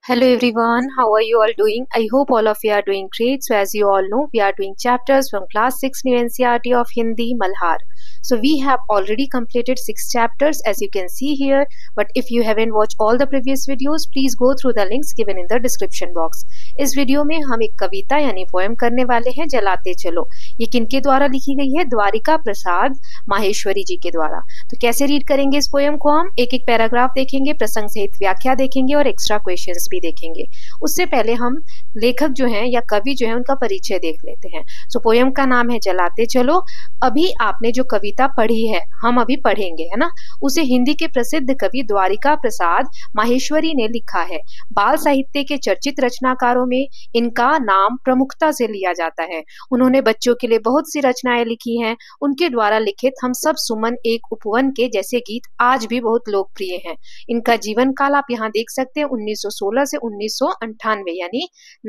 Hello everyone, how are you all doing? I hope all of you are doing great. So as you all know, we are doing chapters from class 6 new NCERT of Hindi Malhar. So we have already completed 6 chapters as you can see here. But if you haven't watched all the previous videos, please go through the links given in the description box. इस video में हम एक कविता यानी poem करने वाले हैं जलाते चलो। ये किनके द्वारा लिखी गई है? द्वारिका प्रसाद माहेश्वरी जी के द्वारा। तो कैसे रीड करेंगे इस पोएम को? हम एक एक पैराग्राफ देखेंगे, प्रसंग सहित व्याख्या देखेंगे और एक्स्ट्रा क्वेश्चंस भी देखेंगे। उससे पहले हम लेखक जो हैं या कवि जो है उनका परिचय देख लेते हैं। सो पोएम का नाम है जलाते चलो। अभी आपने जो कविता पढ़ी है, हम अभी पढ़ेंगे, है ना, उसे हिंदी के प्रसिद्ध कवि द्वारिका प्रसाद माहेश्वरी ने लिखा है। बाल साहित्य के चर्चित रचनाकारों में इनका नाम प्रमुखता से लिया जाता है। उन्होंने बच्चों के लिए बहुत सी रचनाएं लिखी हैं। उनके द्वारा लिखित हम सब सुमन एक उपवन के जैसे गीत आज भी बहुत लोकप्रिय हैं। इनका जीवन काल आप यहाँ देख सकते हैं 1916 से 1998 यानी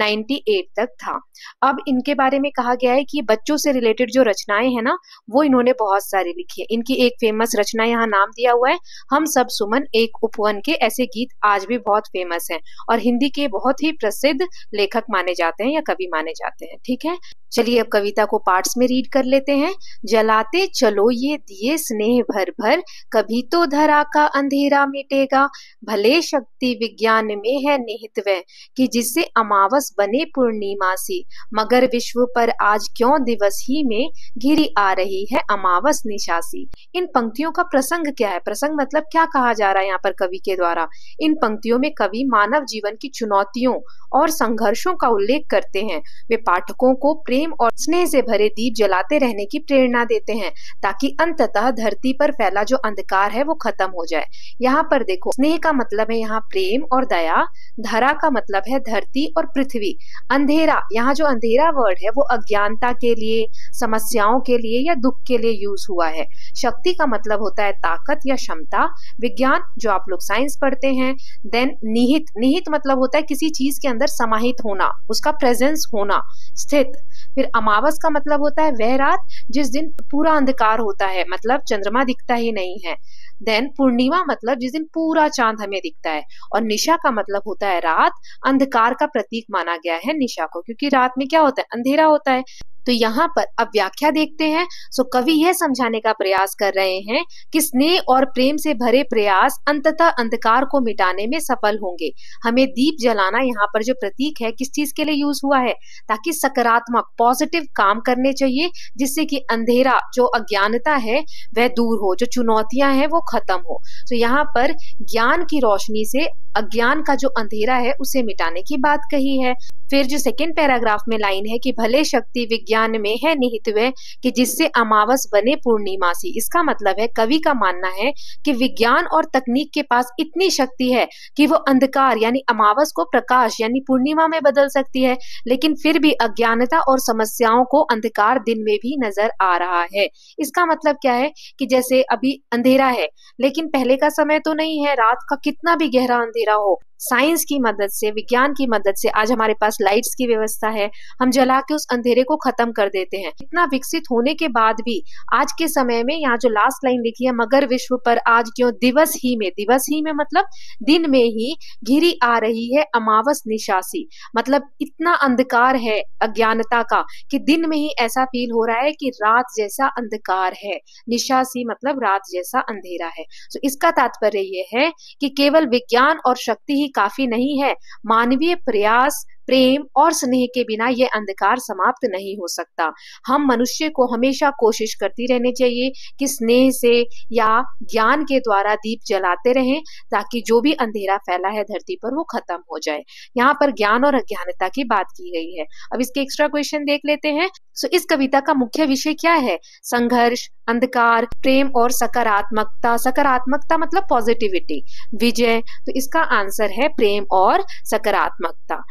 98 तक था। अब इनके बारे में कहा गया है कि बच्चों से रिलेटेड जो रचनाएं हैं ना, वो इन्होंने बहुत सारी लिखी है। इनकी एक फेमस रचना यहाँ नाम दिया हुआ है, हम सब सुमन एक उपवन के, ऐसे गीत आज भी बहुत फेमस हैं और हिंदी के बहुत ही प्रसिद्ध लेखक माने जाते हैं या कवि माने जाते हैं। ठीक है, चलिए अब कविता को पार्ट्स में रीड कर लेते हैं। जलाते चलो ये दिए स्नेह भर भर, कभी तो धरा का अंधेरा मिटेगा। भले शक्ति विज्ञान में है निहित वह, कि जिससे अमावस बने पूर्णिमा सी। मगर विश्व पर आज क्यों दिवस ही में घिरी आ रही है अमावस निशासी। इन पंक्तियों का प्रसंग क्या है? प्रसंग मतलब क्या कहा जा रहा है यहाँ पर कवि के द्वारा? इन पंक्तियों में कवि मानव जीवन की चुनौतियों और संघर्षों का उल्लेख करते हैं। वे पाठकों को प्रेम और स्नेह से भरे दीप जलाते रहने की प्रेरणा देते हैं ताकि अंततः धरती पर फैला जो अंधकार है वो खत्म हो जाए। यहाँ पर देखो, स्नेह का मतलब है यहाँ प्रेम और दया, धरा का मतलब है धरती और पृथ्वी, अंधेरा, यहाँ जो अंधेरा वर्ड है वो अज्ञानता के लिए, समस्याओं के लिए या दुख के लिए यूज हुआ है। शक्ति का मतलब होता है ताकत या क्षमता, विज्ञान जो आप लोग साइंस पढ़ते हैं। देन निहित, निहित मतलब होता है किसी चीज के अंदर समाहित होना, उसका प्रेजेंस होना, स्थित। फिर अमावस का मतलब होता है वह रात जिस दिन पूरा अंधकार होता है, मतलब चंद्रमा दिखता ही नहीं है। देन पूर्णिमा मतलब जिस दिन पूरा चांद हमें दिखता है। और निशा का मतलब होता है रात, अंधकार का प्रतीक माना गया है निशा को, क्योंकि रात में क्या होता है? अंधेरा होता है। तो यहाँ पर अब व्याख्या देखते हैं। सो कवि यह समझाने का प्रयास कर रहे हैं कि स्नेह और प्रेम से भरे प्रयास अंततः अंधकार को मिटाने में सफल होंगे। हमें दीप जलाना यहाँ पर जो प्रतीक है किस चीज के लिए यूज हुआ है? ताकि सकारात्मक पॉजिटिव काम करने चाहिए, जिससे कि अंधेरा जो अज्ञानता है वह दूर हो, जो चुनौतियां हैं वो खत्म हो। तो यहाँ पर ज्ञान की रोशनी से अज्ञान का जो अंधेरा है उसे मिटाने की बात कही है। फिर जो सेकेंड पैराग्राफ में लाइन है कि भले शक्ति विज्ञान में है निहित वह, कि जिससे अमावस बने पूर्णिमासी। इसका मतलब है कवि का मानना है कि विज्ञान और तकनीक के पास इतनी शक्ति है कि वो अंधकार यानी अमावस को प्रकाश यानी पूर्णिमा में बदल सकती है, लेकिन फिर भी अज्ञानता और समस्याओं को अंधकार दिन में भी नजर आ रहा है। इसका मतलब क्या है कि जैसे अभी अंधेरा है लेकिन पहले का समय तो नहीं है, रात का कितना भी गहरा अंधेरा हो, साइंस की मदद से, विज्ञान की मदद से आज हमारे पास लाइट्स की व्यवस्था है, हम जला के उस अंधेरे को खत्म कर देते हैं। इतना विकसित होने के बाद भी आज के समय में यहाँ जो लास्ट लाइन लिखी है, मगर विश्व पर आज क्यों दिवस ही में, दिवस ही में मतलब दिन में ही घिरी आ रही है अमावस निशासी। मतलब इतना अंधकार है अज्ञानता का कि दिन में ही ऐसा फील हो रहा है कि रात जैसा अंधकार है। निशासी मतलब रात जैसा अंधेरा है। तो इसका तात्पर्य ये है कि केवल विज्ञान और शक्ति ही काफी नहीं है, मानवीय प्रयास, प्रेम और स्नेह के बिना यह अंधकार समाप्त नहीं हो सकता। हम मनुष्य को हमेशा कोशिश करती रहनी चाहिए कि स्नेह से या ज्ञान के द्वारा दीप जलाते रहें ताकि जो भी अंधेरा फैला है धरती पर वो खत्म हो जाए। यहाँ पर ज्ञान और अज्ञानता की बात की गई है। अब इसके एक्स्ट्रा क्वेश्चन देख लेते हैं। सो इस कविता का मुख्य विषय क्या है? संघर्ष, अंधकार, प्रेम और सकारात्मकता। सकारात्मकता मतलब पॉजिटिविटी, विजय। तो इसका आंसर है प्रेम और सकारात्मकता। फिर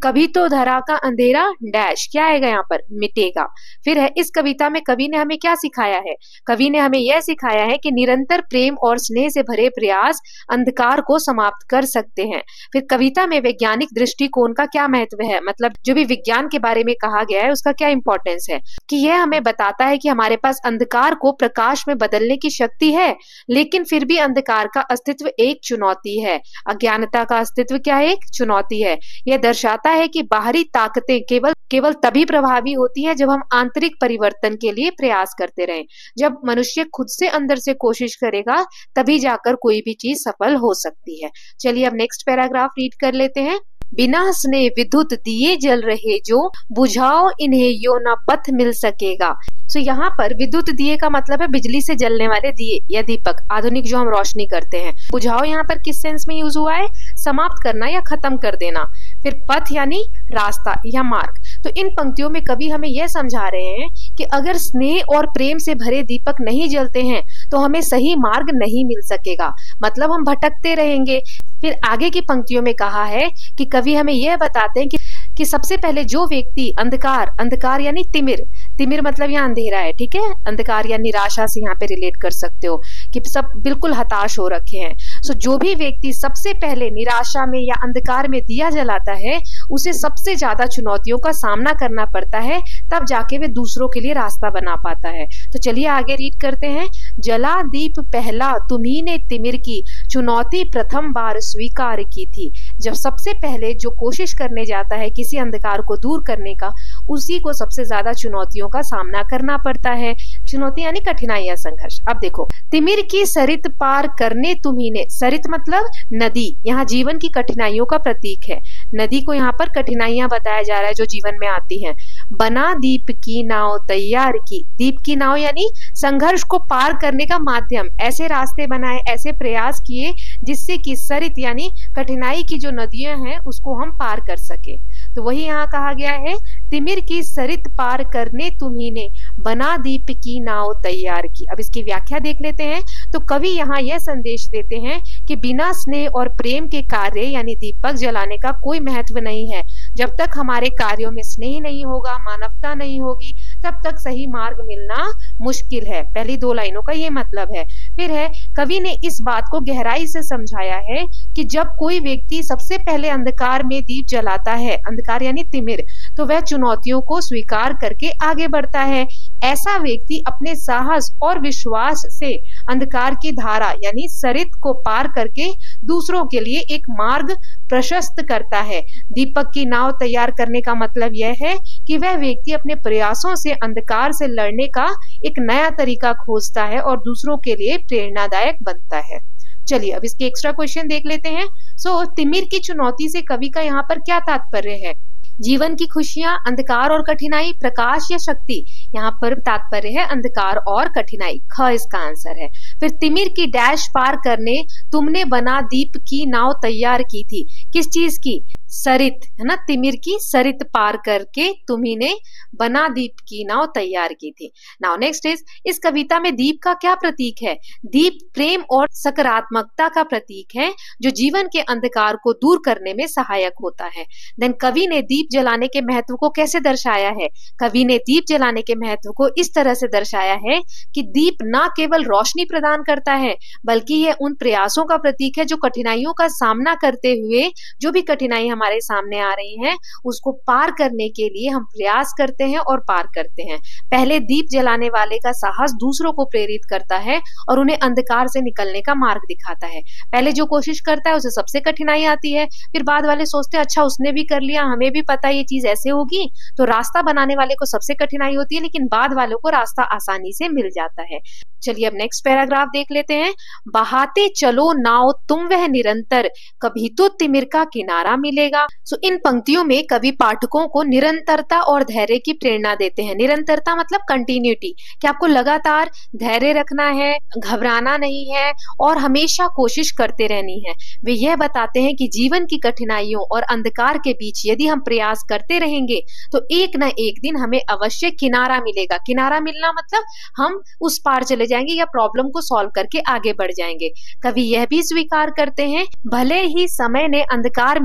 कभी तो धरा का अंधेरा डैश, क्या आएगा यहाँ पर, मिटेगा। फिर है इस कविता में कवि ने हमें क्या सिखाया है, कवि ने हमें यह सिखाया है कि निरंतर प्रेम और स्नेह से भरे प्रयास अंधकार को समाप्त कर सकते हैं। फिर कविता में वैज्ञानिक दृष्टिकोण का क्या महत्व है, मतलब जो भी विज्ञान के बारे में कहा गया है उसका क्या इंपॉर्टेंस है, कि यह हमें बताता है कि हमारे पास अंधकार को प्रकाश में बदलने की शक्ति है, लेकिन फिर भी अंधकार का अस्तित्व एक चुनौती है। अज्ञानता का अस्तित्व क्या है, एक चुनौती है। यह दर्शाता है कि बाहरी ताकतें केवल तभी प्रभावी होती है जब हम आंतरिक परिवर्तन के लिए प्रयास करते रहें। जब मनुष्य खुद से अंदर से कोशिश करेगा तभी जाकर कोई भी चीज सफल हो सकती है। चलिए अब नेक्स्ट पैराग्राफ रीड कर लेते हैं। बिना स्नेह विद्युत दिए जल रहे जो, बुझाओ इन्हें यो न पथ मिल सकेगा। तो यहाँ पर विद्युत दिए का मतलब है बिजली से जलने वाले दिए या दीपक, आधुनिक जो हम रोशनी करते हैं। बुझाओ यहाँ पर किस सेंस में यूज हुआ है, समाप्त करना या खत्म कर देना। फिर पथ यानी रास्ता या मार्ग। तो इन पंक्तियों में कवि हमें यह समझा रहे हैं कि अगर स्नेह और प्रेम से भरे दीपक नहीं जलते हैं तो हमें सही मार्ग नहीं मिल सकेगा, मतलब हम भटकते रहेंगे। फिर आगे की पंक्तियों में कहा है कि कवि हमें यह बताते हैं कि सबसे पहले जो व्यक्ति अंधकार यानी तिमिर मतलब यहाँ अंधेरा है, ठीक है, अंधकार या निराशा से यहाँ पे रिलेट कर सकते हो कि सब बिल्कुल हताश हो रखे हैं। सो जो भी व्यक्ति सबसे पहले निराशा में या अंधकार में दिया जलाता है उसे सबसे ज्यादा चुनौतियों का सामना करना पड़ता है, तब जाके वे दूसरों के लिए रास्ता बना पाता है। तो चलिए आगे रीड करते हैं। जला दीप पहला तुम्ही ने तिमिर की, चुनौती प्रथम बार स्वीकार की थी। जब सबसे पहले जो कोशिश करने जाता है किसी अंधकार को दूर करने का, उसी को सबसे ज्यादा चुनौतियों का सामना करना पड़ता है। चुनौती यानी कठिनाई या संघर्ष। अब देखो, तिमिर की सरित पार करने तुम्ही ने, सरित मतलब नदी, यहाँ जीवन की कठिनाइयों का प्रतीक है। नदी को यहाँ पर कठिनाइयां बताया जा रहा है जो जीवन में आती हैं। बना दीप की नाव तैयार की, दीप की नाव यानी संघर्ष को पार करने का माध्यम, ऐसे रास्ते बनाए, ऐसे प्रयास किए जिससे कि सरित यानी कठिनाई की जो नदियां हैं उसको हम पार कर सके। तो वही यहाँ कहा गया है, तिमिर की सरित पार करने तुम्ही ने, बना दीप की नाव तैयार की। अब इसकी व्याख्या देख लेते हैं। तो कवि यहाँ यह संदेश देते हैं कि बिना स्नेह और प्रेम के कार्य यानी दीपक जलाने का कोई महत्व नहीं है। जब तक हमारे कार्यों में स्नेह नहीं होगा, मानवता नहीं होगी, तब तक सही मार्ग मिलना मुश्किल है। पहली दो लाइनों का ये मतलब है। फिर है, कवि ने इस बात को गहराई से समझाया है कि जब कोई व्यक्ति सबसे पहले अंधकार में दीप जलाता है, अंधकार यानी तिमिर, तो वह चुनौतियों को स्वीकार करके आगे बढ़ता है। ऐसा व्यक्ति अपने साहस और विश्वास से अंधकार की धारा यानी सरित को पार करके दूसरों के लिए एक मार्ग प्रशस्त करता है। दीपक की नाव तैयार करने का मतलब यह है कि वह व्यक्ति अपने प्रयासों से अंधकार से लड़ने का एक नया तरीका खोजता है और दूसरों के लिए प्रेरणादायक बनता है। चलिए अब इसके एक्स्ट्रा क्वेश्चन देख लेते हैं। तिमिर की चुनौती से कवि का यहाँ पर क्या तात्पर्य है? जीवन की खुशियां, अंधकार और कठिनाई, प्रकाश या शक्ति? यहाँ पर तात्पर्य है अंधकार और कठिनाई, ख इसका आंसर है। फिर तिमिर की डैश पार करने तुमने बना दीप की नाव तैयार की थी, किस चीज की? सरित, है ना, तिमिर की सरित पार करके तुम्ही ने बना दीप की नाव तैयार की थी। नाउ नेक्स्ट इज, इस कविता में दीप का क्या प्रतीक है? दीप प्रेम और सकारात्मकता का प्रतीक है जो जीवन के अंधकार को दूर करने में सहायक होता है। देन कवि ने दीप जलाने के महत्व को कैसे दर्शाया है? कवि ने दीप जलाने के महत्व को इस तरह से दर्शाया है कि दीप न केवल रोशनी प्रदान करता है बल्कि यह उन प्रयासों का प्रतीक है जो कठिनाइयों का सामना करते हुए, जो भी कठिनाई हमारे सामने आ रही हैं उसको पार करने के लिए हम प्रयास करते हैं और पार करते हैं। पहले दीप जलाने वाले का साहस दूसरों को प्रेरित करता है और उन्हें अंधकार से निकलने का मार्ग दिखाता है। पहले जो कोशिश करता है उसे सबसे कठिनाई आती है, फिर बाद वाले सोचते हैं अच्छा उसने भी कर लिया, हमें भी पता ये चीज ऐसे होगी, तो रास्ता बनाने वाले को सबसे कठिनाई होती है लेकिन बाद वालों को रास्ता आसानी से मिल जाता है। चलिए अब नेक्स्ट पैराग्राफ देख लेते हैं। बहाते चलो नाव तुम वह निरंतर, कभी तो तिमिर का किनारा मिलेगा। इन पंक्तियों में कवि पाठकों को निरंतरता और धैर्य की प्रेरणा देते हैं। निरंतरता मतलब कंटिन्यूटी, कि आपको लगातार धैर्य रखना है, घबराना नहीं है और हमेशा कोशिश करते रहनी है। वे यह बताते हैं कि जीवन की कठिनाइयों और अंधकार के बीच यदि हम प्रयास करते रहेंगे तो एक न एक दिन हमें अवश्य किनारा मिलेगा। किनारा मिलना मतलब हम उस पार चले जाएंगे या प्रॉब्लम को सॉल्व करके आगे बढ़ जाएंगे। कवि यह भी स्वीकार करते हैं भले ही समय ने अंधकार में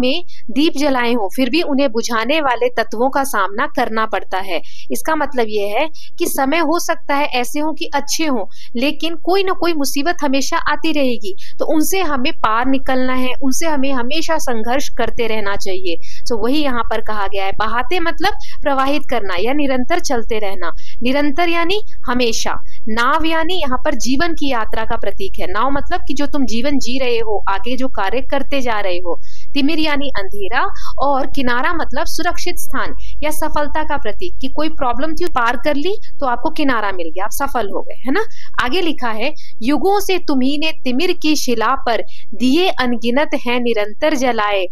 दीप जलाए हो फिर भी उन्हें बुझाने वाले तत्वों का सामना करना पड़ता है। इसका मतलब यह है कि समय हो सकता है ऐसे हो कि अच्छे हो, लेकिन कोई ना कोई मुसीबत हमेशा आती रहेगी, तो उनसे हमें पार निकलना है, उनसे हमें हमेशा संघर्ष करते रहना चाहिए। तो वही यहाँ पर कहा गया है। बहाते मतलब प्रवाहित करना या निरंतर चलते रहना। निरंतर यानी हमेशा। नाव यानी यहाँ पर जीवन की यात्रा का प्रतीक है। नाव मतलब कि जो तुम जीवन जी रहे हो, आगे जो कार्य करते जा रहे हो। तिमिर यानी अंधेरा, और किनारा मतलब सुरक्षित स्थान या सफलता का प्रतीक, कि कोई प्रॉब्लम थी पार कर ली तो आपको किनारा मिल गया, आप सफल हो गए, है ना। आगे लिखा है, युगों से तुम्ही ने तिमिर की शिला पर दिए अनगिनत हैं निरंतर जलाए।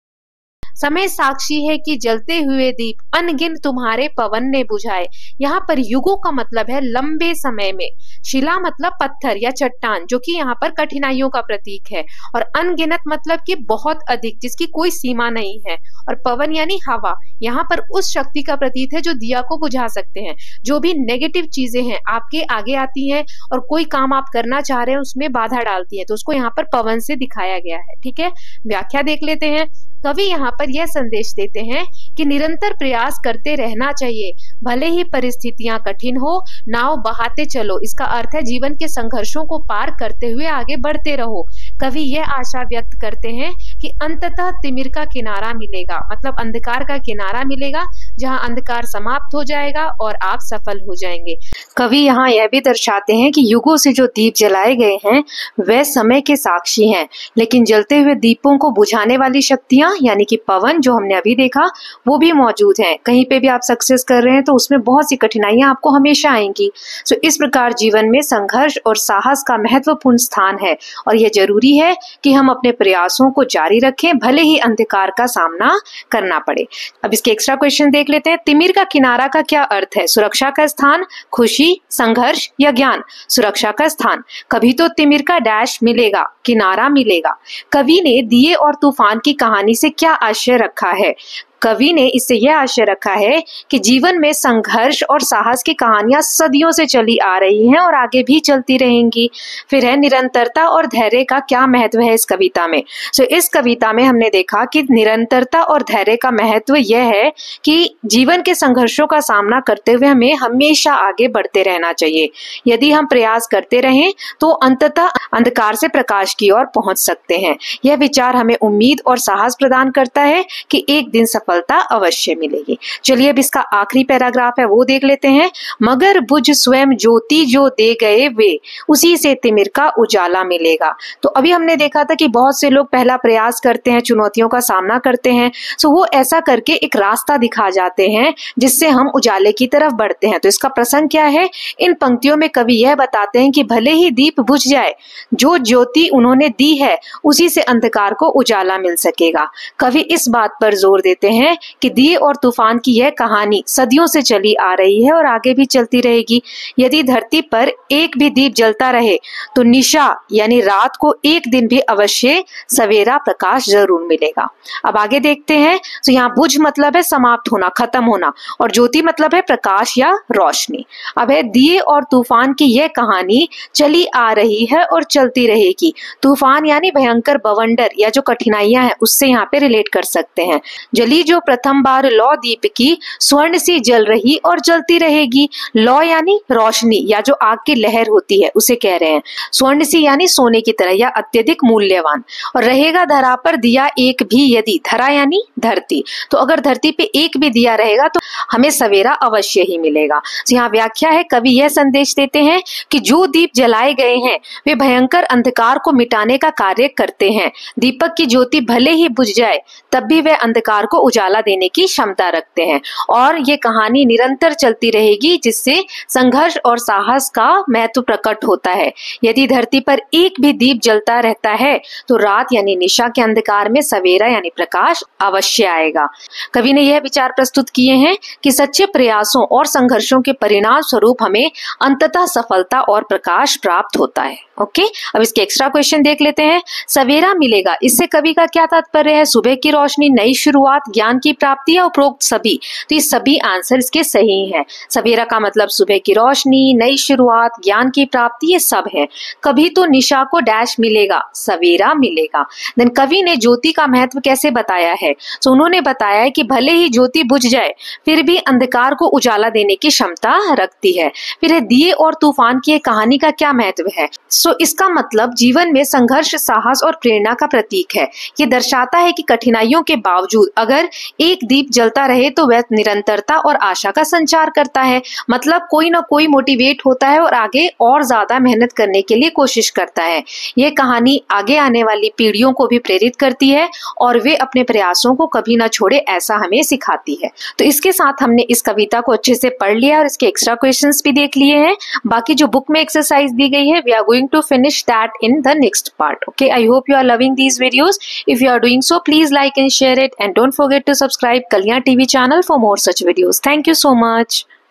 समय साक्षी है कि जलते हुए दीप अनगिन तुम्हारे पवन ने बुझाए। यहाँ पर युगों का मतलब है लंबे समय में। शिला मतलब पत्थर या चट्टान, जो कि यहाँ पर कठिनाइयों का प्रतीक है। और अनगिनत मतलब कि बहुत अधिक, जिसकी कोई सीमा नहीं है। और पवन यानी हवा, यहाँ पर उस शक्ति का प्रतीक है जो दिया को बुझा सकते हैं। जो भी नेगेटिव चीजें हैं आपके आगे आती हैं और कोई काम आप करना चाह रहे हैं उसमें बाधा डालती है, तो उसको यहाँ पर पवन से दिखाया गया है। ठीक है, व्याख्या देख लेते हैं। कवि यहाँ पर यह संदेश देते हैं कि निरंतर प्रयास करते रहना चाहिए, भले ही परिस्थितियां कठिन हो, नाव बहाते चलो। इसका अर्थ है जीवन के संघर्षों को पार करते हुए आगे बढ़ते रहो। कवि यह आशा व्यक्त करते हैं कि अंततः तिमिर का किनारा मिलेगा, मतलब अंधकार का किनारा मिलेगा, जहां अंधकार समाप्त हो जाएगा और आप सफल हो जाएंगे। कवि यहाँ यह भी दर्शाते हैं कि युगों से जो दीप जलाए गए हैं वह समय के साक्षी हैं, लेकिन जलते हुए दीपों को बुझाने वाली शक्तियां यानी कि पवन, जो हमने अभी देखा, वो भी मौजूद हैं। कहीं पे भी आप सक्सेस कर रहे हैं तो उसमें बहुत सी कठिनाइयां आपको हमेशा आएंगी। सो इस प्रकार जीवन में संघर्ष और साहस का महत्वपूर्ण स्थान है, और यह जरूरी है कि हम अपने प्रयासों को जारी रखें, भले ही अंधकार का सामना करना पड़े। अब इसके एक्स्ट्रा क्वेश्चन देख लेते हैं। तिमिर का किनारा का क्या अर्थ है? सुरक्षा का स्थान, खुशी, संघर्ष या ज्ञान? सुरक्षा का स्थान। कभी तो तिमिर का डैश मिलेगा, किनारा मिलेगा। कवि ने दिए और तूफान की कहानी से क्या आशय रखा है? कवि ने इससे यह आशय रखा है कि जीवन में संघर्ष और साहस की कहानियां सदियों से चली आ रही हैं और आगे भी चलती रहेंगी। फिर है निरंतरता और धैर्य का क्या महत्व है इस कविता में? सो इस कविता में हमने देखा कि निरंतरता और धैर्य का महत्व यह है कि जीवन के संघर्षों का सामना करते हुए हमें हमेशा आगे बढ़ते रहना चाहिए। यदि हम प्रयास करते रहें तो अंततः अंधकार से प्रकाश की ओर पहुंच सकते हैं। यह विचार हमें उम्मीद और साहस प्रदान करता है कि एक दिन सफलता अवश्य मिलेगी। चलिए अब इसका आखिरी पैराग्राफ है वो देख लेते हैं। मगर बुझ स्वयं ज्योति जो दे गए वे, उसी से तिमिर का उजाला मिलेगा। तो अभी हमने देखा था कि बहुत से लोग पहला प्रयास करते हैं, चुनौतियों का सामना करते हैं, सो वो ऐसा करके एक रास्ता दिखा जाते हैं जिससे हम उजाले की तरफ बढ़ते हैं। तो इसका प्रसंग क्या है? इन पंक्तियों में कवि यह बताते हैं कि भले ही दीप बुझ जाए, जो ज्योति उन्होंने दी है उसी से अंधकार को उजाला मिल सकेगा। कवि इस बात पर जोर देते हैं कि दिए और तूफान की यह कहानी सदियों से चली आ रही है और आगे भी चलती रहेगी। यदि धरती पर एक भी दीप जलता रहे तो निशा यानी रात को एक दिन भी अवश्य सवेरा प्रकाश जरूर मिलेगा। अब आगे देखते हैं। तो यहाँ बुझ मतलब है समाप्त होना, खत्म होना, और ज्योति मतलब है प्रकाश या रोशनी। अब है दिए और तूफान की यह कहानी चली आ रही है और चलती रहेगी। तूफान यानी भयंकर बवंडर या जो कठिनाइयां हैं उससे यहाँ पे रिलेट कर सकते हैं। जली जो प्रथम बार लौ दीप की, स्वर्ण सी जल रही और जलती रहेगी। लौ यानी रोशनी या जो आग की लहर होती है उसे कह रहे हैं। स्वर्ण सी यानी सोने की तरह या अत्यधिक मूल्यवान। और रहेगा धरा पर दिया एक भी यदि, धरा यानी धरती, तो अगर धरती पे एक भी दिया रहेगा तो हमें सवेरा अवश्य ही मिलेगा। तो यहाँ व्याख्या है, कवि यह संदेश देते हैं कि जो दीप जलाए गए हैं वे भयंकर अंधकार को मिटाने का कार्य करते हैं। दीपक की ज्योति भले ही बुझ जाए तब भी वे अंधकार को उजाला देने की क्षमता रखते हैं, और ये कहानी निरंतर चलती रहेगी जिससे संघर्ष और साहस का महत्व प्रकट होता है। यदि धरती पर एक भी दीप जलता रहता है तो रात यानी निशा के अंधकार में सवेरा यानी प्रकाश अवश्य आएगा। कवि ने यह विचार प्रस्तुत किए हैं कि सच्चे प्रयासों और संघर्षों के परिणाम स्वरूप हमें अंततः सफलता और प्रकाश प्राप्त होता है। ओके, अब इसके एक्स्ट्रा क्वेश्चन देख लेते हैं। सवेरा मिलेगा, इससे कवि का क्या तात्पर्य है? सुबह की रोशनी, नई शुरुआत, ज्ञान ज्ञान की प्राप्ति या उपरोक्त सभी? तो ये सभी आंसर इसके सही हैं। सवेरा का मतलब सुबह की रोशनी, नई शुरुआत, ज्ञान की प्राप्ति, ये सब है। कभी तो निशा को डैश मिलेगा, सवेरा मिलेगा। देन कवि ने ज्योति का महत्व कैसे बताया है? तो उन्होंने बताया है कि भले ही ज्योति बुझ जाए फिर भी अंधकार को उजाला देने की क्षमता रखती है। फिर है दिए और तूफान की कहानी का क्या महत्व है? सो इसका मतलब जीवन में संघर्ष, साहस और प्रेरणा का प्रतीक है। ये दर्शाता है कि कठिनाइयों के बावजूद अगर एक दीप जलता रहे तो वह निरंतरता और आशा का संचार करता है। मतलब कोई ना कोई मोटिवेट होता है और आगे और ज्यादा मेहनत करने के लिए कोशिश करता है। यह कहानी आगे आने वाली पीढ़ियों को भी प्रेरित करती है और वे अपने प्रयासों को कभी ना छोड़े, ऐसा हमें सिखाती है। तो इसके साथ हमने इस कविता को अच्छे से पढ़ लिया और इसके एक्स्ट्रा क्वेश्चंस भी देख लिए हैं। बाकी जो बुक में एक्सरसाइज दी गई है, we are going to finish that in the next part. Okay, I hope you are loving these videos. If you are doing so, please like and share it, and don't forget to subscribe Kalyan TV channel for more such videos. Thank you so much.